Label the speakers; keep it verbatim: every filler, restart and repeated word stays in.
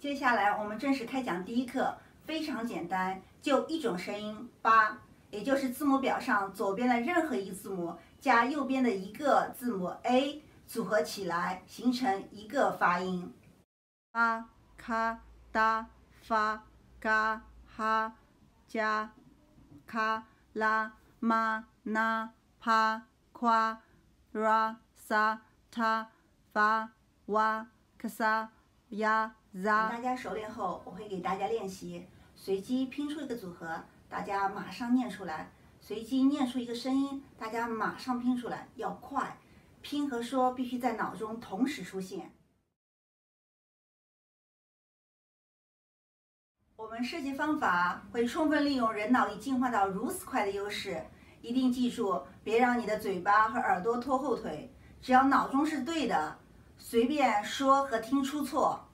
Speaker 1: 接下来我们正式开讲第一课，非常简单，就一种声音八，也就是字母表上左边的任何一个字母加右边的一个字母 a 组合起来，形成一个发音。巴、卡、达、发、嘎、哈、加、卡、拉、玛、那、帕、夸、拉、萨、他、发、哇、卡萨、呀、za。大家熟练后，我会给大家练习，随机拼出一个组合，大家马上念出来；随机念出一个声音，大家马上拼出来，要快。拼和说必须在脑中同时出现。我们设计方法会充分利用人脑已进化到如此快的优势，一定记住，别让你的嘴巴和耳朵拖后腿。只要脑中是对的，随便说和听出错。